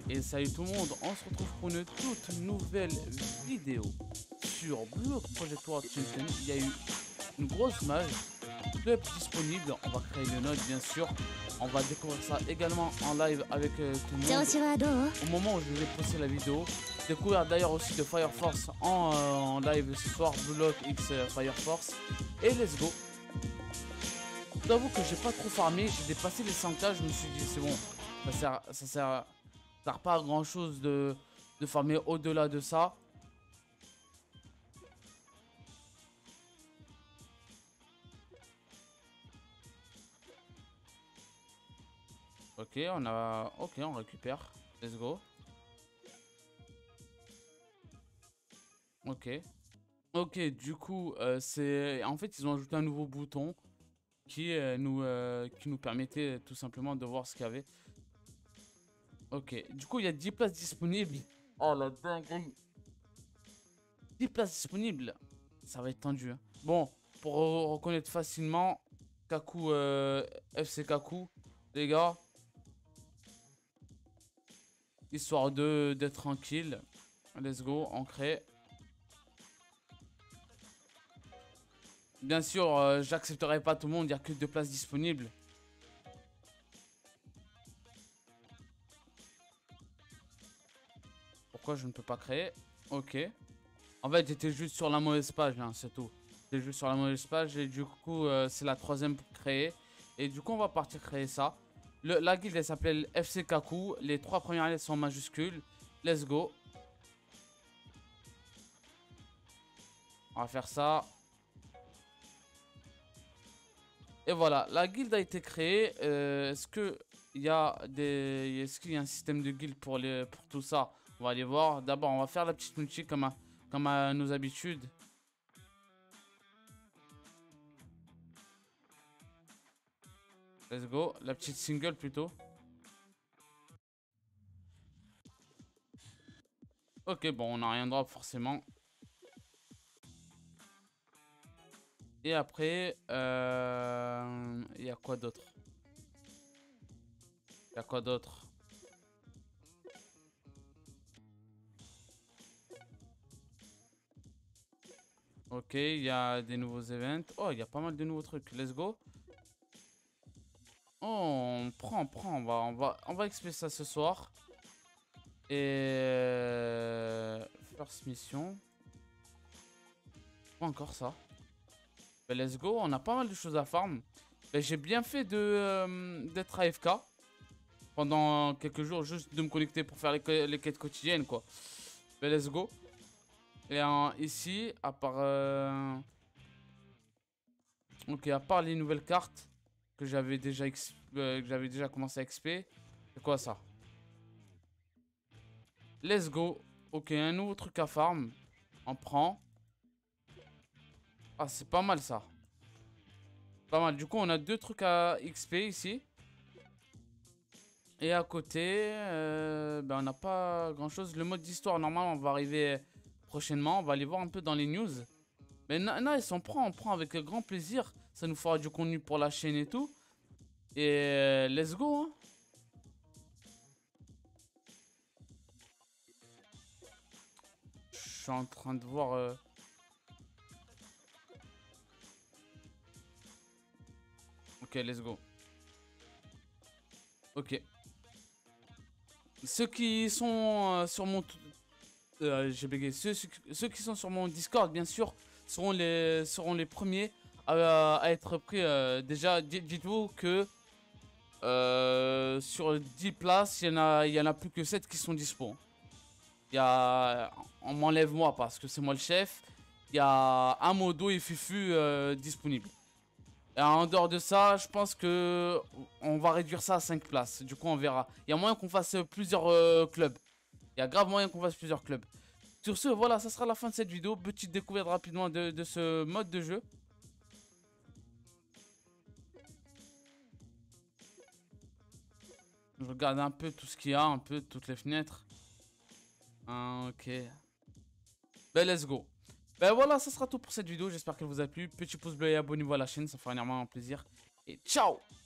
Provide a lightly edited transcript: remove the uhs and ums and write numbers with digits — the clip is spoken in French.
Et salut tout le monde, on se retrouve pour une toute nouvelle vidéo sur Block Project World Champion. Il y a eu une grosse mage, club disponible, on va créer le node bien sûr. On va découvrir ça également en live avec tout le monde. Au moment où je vais poster la vidéo, découvrir d'ailleurs aussi de Fire Force en live ce soir, Block X Fire Force. Et let's go. J'avoue que j'ai pas trop farmé, j'ai dépassé les 100k, je me suis dit c'est bon, ça sert pas à grand chose de farmer au-delà de ça. Ok, on récupère. Let's go. Ok. Ok, du coup, c'est... En fait, ils ont ajouté un nouveau bouton qui nous permettait tout simplement de voir ce qu'il y avait. Ok, du coup, il y a 10 places disponibles. Oh, la dinguerie. 10 places disponibles. Ça va être tendu. Hein. Bon, pour reconnaître facilement, Kaku, FC Kaku, les gars. Histoire d'être tranquille. Let's go, on crée. Bien sûr, j'accepterai pas tout le monde, il n'y a que 2 places disponibles. Pourquoi je ne peux pas créer? Ok. En fait, j'étais juste sur la mauvaise page, hein, c'est tout. J'étais juste sur la mauvaise page et du coup, c'est la 3e pour créer. Et du coup, on va partir créer ça. La guilde, elle s'appelle FC Kaku. Les 3 premières lettres sont majuscules. Let's go. On va faire ça. Et voilà, la guilde a été créée. Est-ce qu'il y a un système de guilde pour tout ça? On va aller voir. D'abord, on va faire la petite multi comme à nos habitudes. Let's go. La petite single plutôt. Ok, bon, on n'a rien drop forcément. Et après, il y a quoi d'autre? Il y a quoi d'autre? Ok, il y a des nouveaux events. Oh, il y a pas mal de nouveaux trucs. Let's go. Oh, on prend. On va expliquer ça ce soir. Et first mission. Pas encore ça. Ben, let's go, on a pas mal de choses à farm. Ben, j'ai bien fait d'être AFK pendant quelques jours, juste de me connecter pour faire les quêtes quotidiennes quoi. Ben, let's go. Et ici, à part ok, à part les nouvelles cartes que j'avais déjà commencé à XP. C'est quoi ça? Let's go. Ok, un nouveau truc à farm. On prend. Ah, c'est pas mal ça. Pas mal. Du coup, on a 2 trucs à XP ici. Et à côté, ben on n'a pas grand chose. Le mode d'histoire, normalement, on va arriver prochainement. On va aller voir un peu dans les news. Mais nice, on prend avec grand plaisir. Ça nous fera du contenu pour la chaîne et tout. Et let's go. Hein. Je suis en train de voir. Ok, let's go. Ok. Ceux qui sont sur mon... j'ai bégayé. Ceux qui sont sur mon Discord, bien sûr, seront les premiers à être pris. Déjà, dites-vous que sur 10 places, il y en a plus que 7 qui sont dispo. On m'enlève moi parce que c'est moi le chef. Il y a un modo et Fufu disponible. Et en dehors de ça, je pense que on va réduire ça à 5 places. Du coup, on verra. Il y a moyen qu'on fasse plusieurs clubs. Il y a grave moyen qu'on fasse plusieurs clubs. Sur ce, voilà, ça sera la fin de cette vidéo. Petite découverte rapidement de ce mode de jeu. Je regarde un peu tout ce qu'il y a, un peu toutes les fenêtres. Ah, ok. Ben, let's go. Ben voilà, ça sera tout pour cette vidéo. J'espère qu'elle vous a plu. Petit pouce bleu et abonnez-vous à la chaîne, ça fera énormément plaisir. Et ciao!